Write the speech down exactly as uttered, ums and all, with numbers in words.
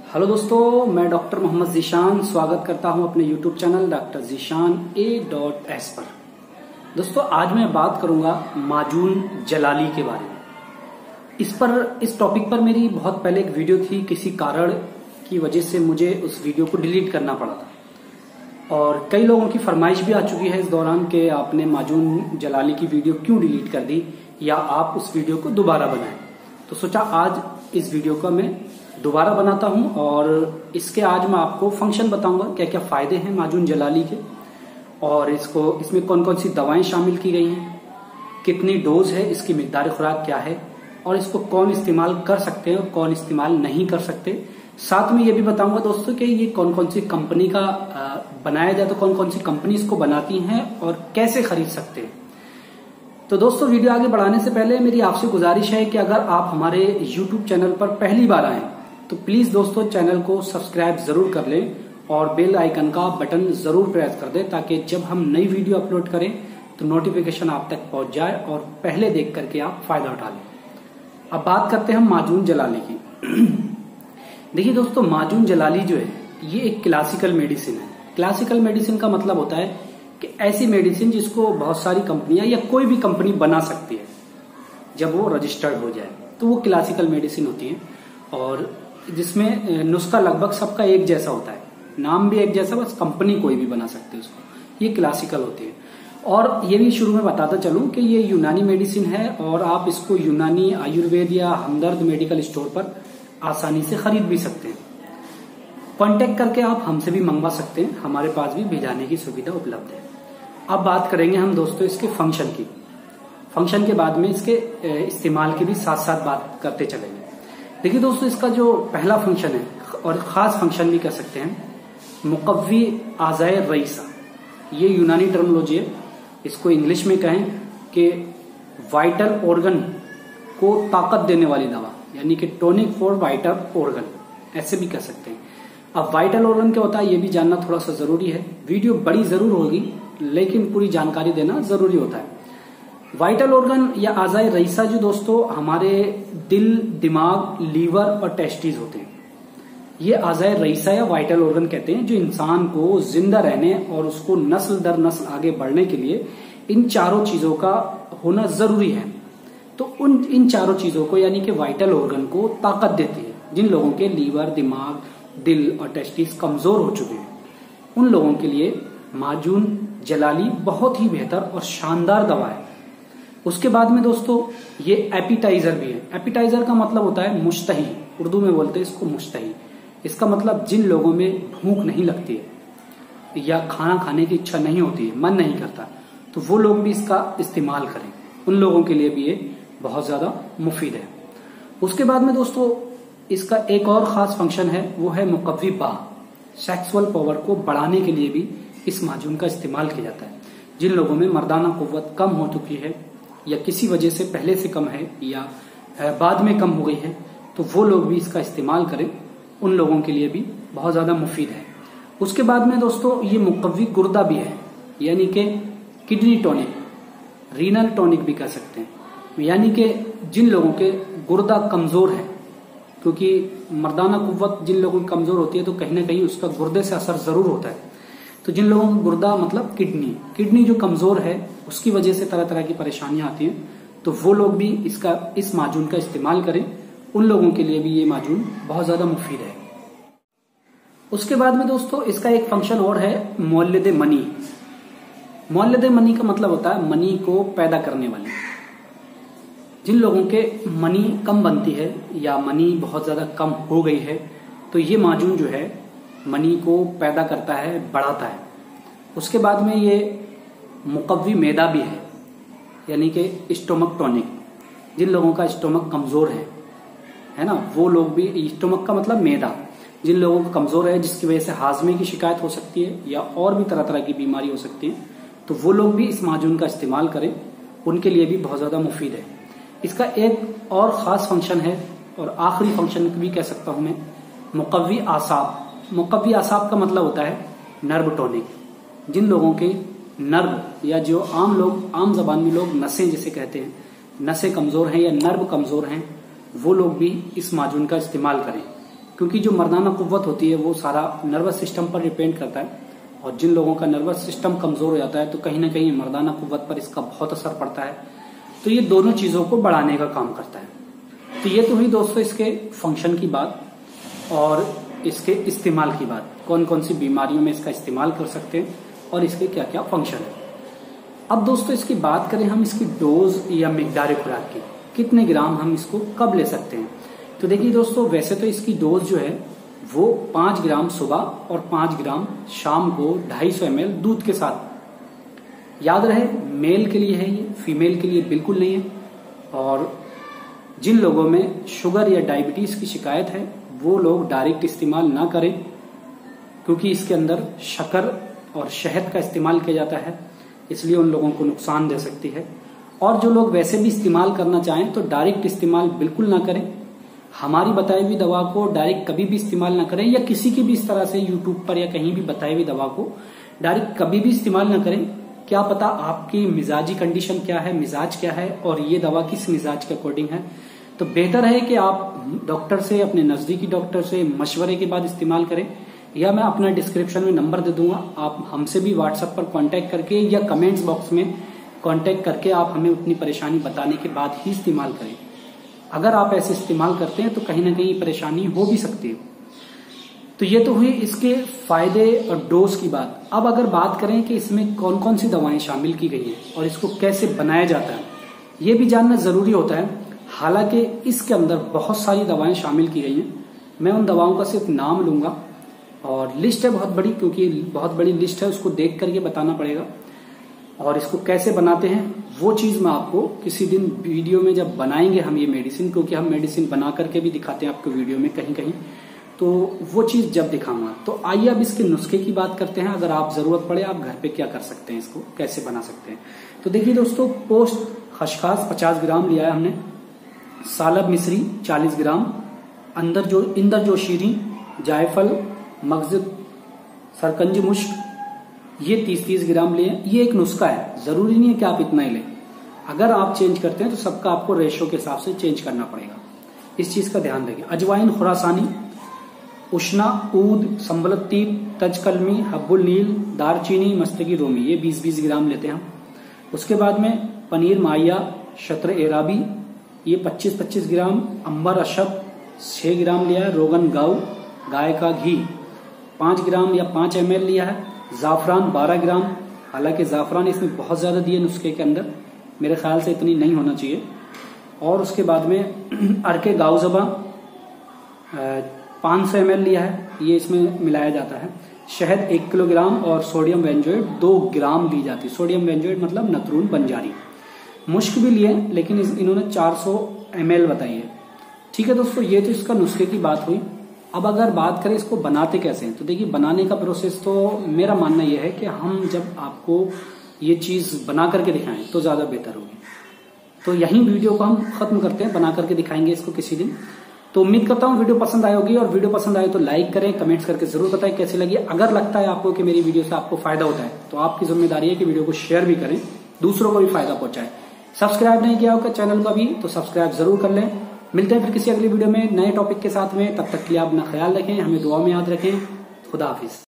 Hello दोस्तों, मैं doctor Mohammad Zeeshan स्वागत करता हूं अपने YouTube channel doctor Zeeshan A dot S पर। दोस्तों, आज मैं बात करूंगा माजून जलाली के बारे में। इस पर इस टॉपिक पर मेरी बहुत पहले एक वीडियो थी, किसी कारण की वजह से मुझे उस वीडियो को डिलीट करना पड़ा था और कई लोगों की फरमाइश भी आ चुकी है इस दौरान कि आपने माजून जलाली की वीडियो क्यों डिलीट कर दी या आप उस वीडियो को दोबारा बनाएं। तो सोचा आज इस वीडियो का मैं दोबारा बनाता हूं और इसके आज मैं आपको फंक्शन बताऊंगा, क्या क्या फायदे हैं माजून जलाली के और इसको इसमें कौन कौन सी दवाएं शामिल की गई हैं, कितनी डोज है, इसकी मिकदार खुराक क्या है और इसको कौन इस्तेमाल कर सकते हैं और कौन इस्तेमाल नहीं कर सकते। साथ में ये भी बताऊंगा दोस्तों कि ये कौन कौन सी कंपनी का बनाया जाए, तो कौन कौन सी कंपनी इसको बनाती हैं और कैसे खरीद सकते हैं। तो दोस्तों, वीडियो आगे बढ़ाने से पहले मेरी आपसे गुजारिश है कि अगर आप हमारे यूट्यूब चैनल पर पहली बार आए तो प्लीज दोस्तों चैनल को सब्सक्राइब जरूर कर लें और बेल आइकन का बटन जरूर प्रेस कर दें ताकि जब हम नई वीडियो अपलोड करें तो नोटिफिकेशन आप तक पहुंच जाए और पहले देख करके आप फायदा उठा लें। अब बात करते हैं हम माजून जलाली की। देखिए दोस्तों, माजून जलाली जो है ये एक क्लासिकल मेडिसिन है। क्लासिकल मेडिसिन का मतलब होता है कि ऐसी मेडिसिन जिसको बहुत सारी कंपनियां या कोई भी कंपनी बना सकती है जब वो रजिस्टर्ड हो जाए, तो वो क्लासिकल मेडिसिन होती है और जिसमें नुस्खा लगभग सबका एक जैसा होता है, नाम भी एक जैसा, बस कंपनी कोई भी बना सकते है उसको, ये क्लासिकल होती है। और ये भी शुरू में बताता चलूं कि ये यूनानी मेडिसिन है और आप इसको यूनानी, आयुर्वेद या हमदर्द मेडिकल स्टोर पर आसानी से खरीद भी सकते हैं। कांटेक्ट करके आप हमसे भी मंगवा सकते हैं, हमारे पास भी भिजाने की सुविधा उपलब्ध है। अब बात करेंगे हम दोस्तों इसके फंक्शन की। फंक्शन के बाद में इसके इस्तेमाल की भी साथ साथ बात करते चलेंगे। देखिए दोस्तों, इसका जो पहला फंक्शन है और खास फंक्शन भी कह सकते हैं, मुकव्वी आज़ाए रईसा, ये यूनानी टर्मिनोलॉजी है। इसको इंग्लिश में कहें कि वाइटल ऑर्गन को ताकत देने वाली दवा, यानी कि टॉनिक फॉर वाइटल ऑर्गन, ऐसे भी कह सकते हैं। अब वाइटल ऑर्गन क्या होता है ये भी जानना थोड़ा सा जरूरी है। वीडियो बड़ी जरूर होगी लेकिन पूरी जानकारी देना जरूरी होता है। वाइटल ऑर्गन या आज़ाए रईसा जो दोस्तों हमारे दिल, दिमाग, लीवर और टेस्टिस होते हैं, ये आज़ाए रईसा या वाइटल ऑर्गन कहते हैं, जो इंसान को जिंदा रहने और उसको नस्ल दर नस्ल आगे बढ़ने के लिए इन चारों चीजों का होना जरूरी है। तो उन इन चारों चीजों को यानी कि वाइटल ऑर्गन को ताकत देती है। जिन लोगों के लीवर, दिमाग, दिल और टेस्टिस कमजोर हो चुके हैं उन लोगों के लिए माजून जलाली बहुत ही बेहतर और शानदार दवा है। उसके बाद में दोस्तों ये एपिटाइजर भी है। एपिटाइजर का मतलब होता है मुश्तही, उर्दू में बोलते हैं इसको मुश्तही। इसका मतलब जिन लोगों में भूख नहीं लगती है या खाना खाने की इच्छा नहीं होती है, मन नहीं करता, तो वो लोग भी इसका इस्तेमाल करें, उन लोगों के लिए भी ये बहुत ज्यादा मुफीद है। उसके बाद में दोस्तों इसका एक और खास फंक्शन है, वो है मुकव्वी बा। सेक्सुअल पावर को बढ़ाने के लिए भी इस माजून का इस्तेमाल किया जाता है। जिन लोगों में मर्दाना कुव्वत कम हो चुकी है या किसी वजह से पहले से कम है या बाद में कम हो गई है, तो वो लोग भी इसका इस्तेमाल करें, उन लोगों के लिए भी बहुत ज्यादा मुफीद है। उसके बाद में दोस्तों ये मुकव्वी गुर्दा भी है, यानी कि किडनी टॉनिक, रीनल टॉनिक भी कह सकते हैं। यानी कि जिन लोगों के गुर्दा कमजोर है, क्योंकि मर्दाना कुव्वत जिन लोगों की कमजोर होती है तो कहीं ना कहीं उसका गुर्दे से असर जरूर होता है। तो जिन लोगों का गुर्दा मतलब किडनी किडनी जो कमजोर है उसकी वजह से तरह तरह की परेशानियां आती हैं, तो वो लोग भी इसका इस माजून का इस्तेमाल करें, उन लोगों के लिए भी ये माजून बहुत ज्यादा मुफीद है। उसके बाद में दोस्तों इसका एक फंक्शन और है, मौलिद मनी। मौलिद मनी का मतलब होता है मनी को पैदा करने वाली। जिन लोगों के मनी कम बनती है या मनी बहुत ज्यादा कम हो गई है, तो ये माजून जो है मनी को पैदा करता है, बढ़ाता है। उसके बाद में ये मुकव्वी मैदा भी है, यानी कि स्टोमक टॉनिक। जिन लोगों का स्टोमक कमजोर है है ना, वो लोग भी, स्टोमक का मतलब मैदा, जिन लोगों का कमजोर है जिसकी वजह से हाजमे की शिकायत हो सकती है या और भी तरह तरह की बीमारी हो सकती है, तो वो लोग भी इस माजून का इस्तेमाल करें, उनके लिए भी बहुत ज्यादा मुफीद है। इसका एक और खास फंक्शन है और आखिरी फंक्शन भी कह सकता हूं मैं, मुकव्वी आसाब। मुकव्वी आसाब का मतलब होता है नर्व टॉनिक। जिन लोगों के नर्व या जो आम लोग आम जबान में लोग नसें जिसे कहते हैं, नसें कमजोर हैं या नर्व कमजोर हैं, वो लोग भी इस माजून का इस्तेमाल करें। क्योंकि जो मर्दाना कुव्वत होती है वो सारा नर्वस सिस्टम पर डिपेंड करता है, और जिन लोगों का नर्वस सिस्टम कमजोर हो जाता है तो कहीं ना कहीं मर्दाना कुव्वत पर इसका बहुत असर पड़ता है। तो ये दोनों चीजों को बढ़ाने का काम करता है। तो ये तो हुई दोस्तों इसके फंक्शन की बात और इसके इस्तेमाल की बात, कौन कौन सी बीमारियों में इसका इस्तेमाल कर सकते हैं और इसके क्या क्या फंक्शन है। अब दोस्तों इसकी बात करें हम इसकी डोज या मिकदार खुराक की, कितने ग्राम हम इसको कब ले सकते हैं। तो देखिए दोस्तों, वैसे तो इसकी डोज जो है वो पांच ग्राम सुबह और पांच ग्राम शाम को ढाई सौ एम एल दूध के साथ। याद रहे मेल के लिए है ये, फीमेल के लिए बिल्कुल नहीं है। और जिन लोगों में शुगर या डायबिटीज की शिकायत है वो लोग डायरेक्ट इस्तेमाल ना करें, क्योंकि इसके अंदर शक्कर और शहद का इस्तेमाल किया जाता है, इसलिए उन लोगों को नुकसान दे सकती है। और जो लोग वैसे भी इस्तेमाल करना चाहें तो डायरेक्ट इस्तेमाल बिल्कुल ना करें। हमारी बताई हुई दवा को डायरेक्ट कभी भी इस्तेमाल ना करें, या किसी की भी इस तरह से यूट्यूब पर या कहीं भी बताई हुई दवा को डायरेक्ट कभी भी इस्तेमाल ना करें। क्या पता आपकी मिजाजी कंडीशन क्या है, मिजाज क्या है, और ये दवा किस मिजाज के अकॉर्डिंग है। तो बेहतर है कि आप डॉक्टर से, अपने नजदीकी डॉक्टर से मशवरे के बाद इस्तेमाल करें, या मैं अपना डिस्क्रिप्शन में नंबर दे दूंगा, आप हमसे भी व्हाट्सएप पर कांटेक्ट करके या कमेंट्स बॉक्स में कांटेक्ट करके आप हमें अपनी परेशानी बताने के बाद ही इस्तेमाल करें। अगर आप ऐसे इस्तेमाल करते हैं तो कहीं ना कहीं परेशानी हो भी सकती है। तो ये तो हुई इसके फायदे और डोज की बात। अब अगर बात करें कि इसमें कौन कौन सी दवाएं शामिल की गई हैं और इसको कैसे बनाया जाता है, ये भी जानना जरूरी होता है। हालांकि इसके अंदर बहुत सारी दवाएं शामिल की गई हैं, मैं उन दवाओं का सिर्फ नाम लूंगा, और लिस्ट है बहुत बड़ी, क्योंकि बहुत बड़ी लिस्ट है, उसको देख करके बताना पड़ेगा। और इसको कैसे बनाते हैं वो चीज मैं आपको किसी दिन वीडियो में जब बनाएंगे हम ये मेडिसिन, क्योंकि हम मेडिसिन बना करके भी दिखाते हैं आपको वीडियो में कहीं कहीं, तो वो चीज जब दिखाऊंगा। तो आइए अब इसके नुस्खे की बात करते हैं। अगर आप जरूरत पड़े आप घर पे क्या कर सकते हैं, इसको कैसे बना सकते हैं। तो देखिए दोस्तों, पोस्ट खसखस पचास ग्राम लिया है हमने, सालब मिश्री चालीस ग्राम, अंदर जो इंदर जो शीरी, जायफल, मगज, सरकंज मुश्क, ये तीस तीस ग्राम लिए। ये एक नुस्खा है, जरूरी नहीं है कि आप इतना ही लें। अगर आप चेंज करते हैं तो सबका आपको रेशो के हिसाब से चेंज करना पड़ेगा, इस चीज का ध्यान रखिए। अजवाइन खुरासानी, उष्णा, ऊद, संबलती, तजकलमी, हब्बुल नील, दारचीनी, मस्तकी रोमी, ये बीस बीस ग्राम लेते हैं हम। उसके बाद में पनीर माया, शतर एराबी, ये पच्चीस पच्चीस ग्राम, अंबर अशब छह ग्राम लिया है, रोगन गाउ गाय का घी पांच ग्राम या पांच एम एल लिया है, जाफरान बारह ग्राम। हालांकि जाफरान इसमें बहुत ज्यादा दिए नुस्खे के अंदर, मेरे ख्याल से इतनी नहीं होना चाहिए। और उसके बाद में अरके गाउजबा पांच सौ एम एल लिया है, ये इसमें मिलाया जाता है। शहद एक किलोग्राम और सोडियम वेंजोएट दो ग्राम ली जाती है। सोडियम वेंजोएट मतलब नतरून बंजारी। मुश्क भी लिए, लेकिन इन्होंने चार सौ एम एल बताई है। ठीक है दोस्तों, ये तो इसका नुस्खे की बात हुई। अब अगर बात करें इसको बनाते कैसे हैं, तो देखिए बनाने का प्रोसेस तो मेरा मानना यह है कि हम जब आपको ये चीज बना करके दिखाएं तो ज्यादा बेहतर होगी। तो यही वीडियो को हम खत्म करते हैं, बना करके दिखाएंगे इसको किसी दिन। तो उम्मीद करता हूँ वीडियो पसंद आई होगी, और वीडियो पसंद आए तो लाइक करें, कमेंट्स करके जरूर बताएं कैसी लगी। अगर लगता है आपको कि मेरी वीडियो से आपको फायदा होता है तो आपकी जिम्मेदारी है कि वीडियो को शेयर भी करें, दूसरों को भी फायदा पहुंचाएं। सब्सक्राइब नहीं किया होगा चैनल को अभी तो सब्सक्राइब जरूर कर लें। मिलते हैं फिर किसी अगली वीडियो में नए टॉपिक के साथ में, तब तक के लिए अपना ख्याल रखें, हमें दुआ में याद रखें। खुदा हाफिज।